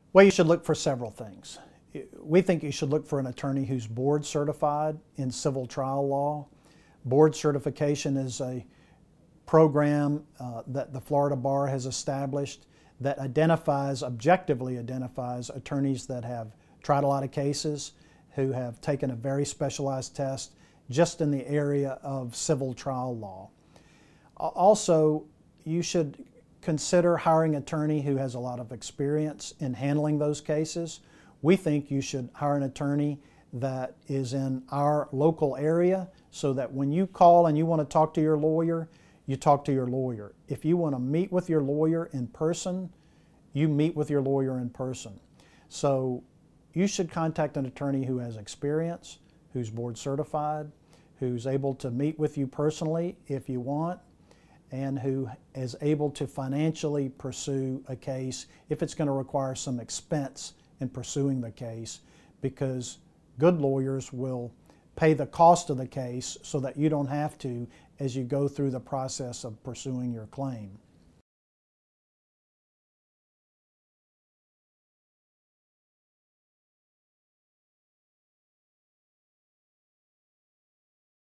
Well, you should look for several things. We think you should look for an attorney who's board certified in civil trial law. Board certification is a program that the Florida Bar has established that objectively identifies attorneys that have tried a lot of cases, who have taken a very specialized test just in the area of civil trial law. Also, you should consider hiring an attorney who has a lot of experience in handling those cases. We think you should hire an attorney that is in our local area so that when you call and you want to talk to your lawyer, you talk to your lawyer. If you want to meet with your lawyer in person, you meet with your lawyer in person. So you should contact an attorney who has experience, who's board certified, who's able to meet with you personally if you want, and who is able to financially pursue a case if it's going to require some expense in pursuing the case, because good lawyers will pay the cost of the case so that you don't have to as you go through the process of pursuing your claim.